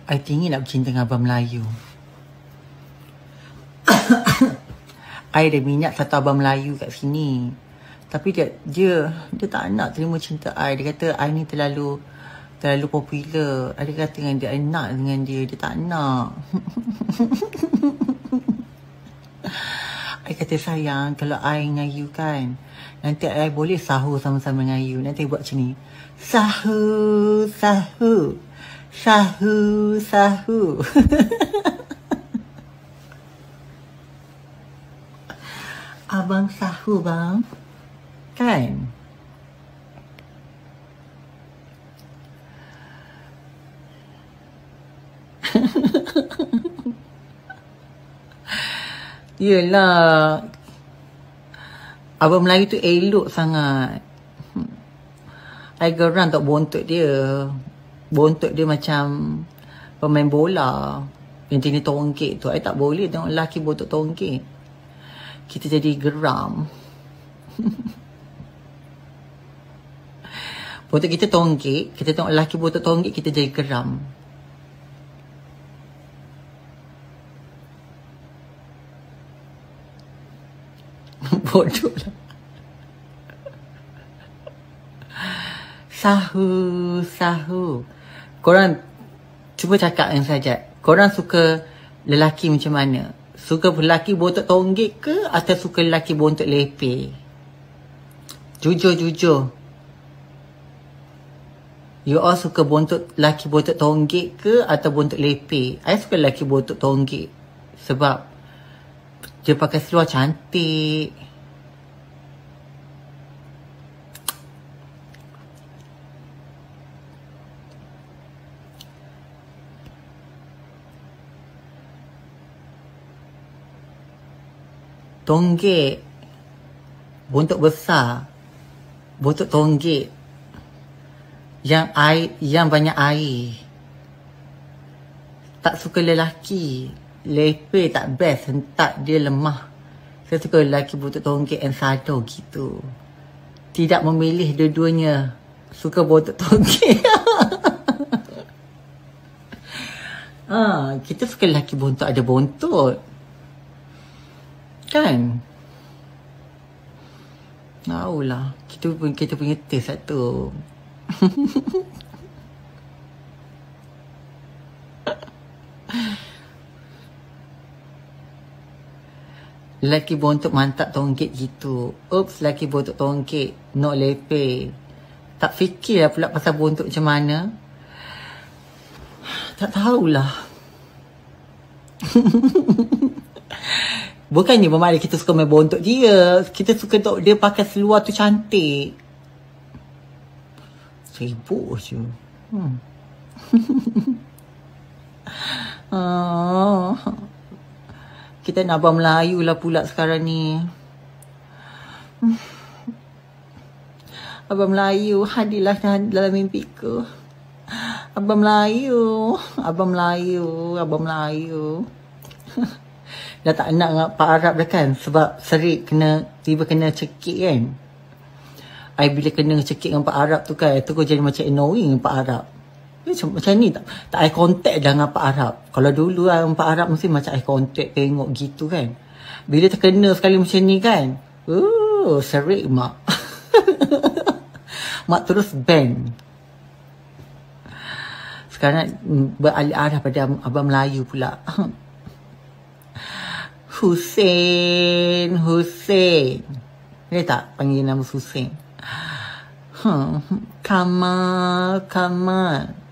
I tinggi nak bercinta dengan abang Melayu. I ada minyak satu abang Melayu kat sini. Tapi dia tak nak terima cinta I. Dia kata I ni terlalu popular. Dia kata dengan dia, I nak dengan dia. Dia tak nak. I kata sayang, kalau I dengan you kan, nanti I boleh sahur sama-sama dengan you. Nanti buat macam ni. Sahur, sahur. Sahur, sahur. Abang sahur bang. Kan? Yelah. Abang Melayu tu elok sangat. I geram tak bontot dia. Bontot dia macam pemain bola. Yang jenis tongkek tu. I tak boleh tengok lelaki bontot tongkek. Kita jadi geram. Bontot kita tongkek. Kita tengok lelaki bontot tongkek, kita jadi geram. Bodoh lah. Sahur, sahur. Korang cuba cakap yang saja. Korang suka lelaki macam mana? Suka lelaki bontot tonggek ke atau suka lelaki bontot lepeh? Jujur. You all suka lelaki bontot tonggek ke atau bontot lepeh? I suka lelaki bontot tonggek. Sebab dia pakai seluar cantik. Tonggek. Bontot besar. Bontot tonggek. Yang banyak air. Tak suka lelaki. Lepeh tak best. Hentak dia lemah. Saya suka lelaki bontot tonggek and sado gitu. Tidak memilih dua-duanya. Suka bontot tonggek. Kita suka lelaki bontot ada bontot. Kan? Tahulah. Kita punya taste satu. Lelaki bontot mantap tonggek gitu. Oops, lelaki bontot tonggek. No lepeh. Tak fikirlah pula pasal bontot macam mana. Tak tahulah. Bukannya bermakna kita suka main bontot dia. Kita suka dia pakai seluar tu cantik. Sibuk je. Kita nak abang Melayu lah pula sekarang ni. Abang Melayu, hadirlah dalam mimpiku. Abang Melayu. Abang Melayu. Abang Melayu. Dah tak nak dengan Pak Arab dah kan. Sebab serik tiba kena cekik kan. I bila kena cekik dengan Pak Arab tu kan, tu kau jadi macam annoying dengan Pak Arab. Macam ni tak eye contact dah dengan Pak Arab. Kalau dulu lah Pak Arab mesti macam eye contact tengok gitu kan. Bila terkena sekali macam ni kan, serik mak. Mak terus ban. Sekarang beralih arah pada abang Melayu pula. Hussein. Dia tak panggil nama Hussein. Kamal.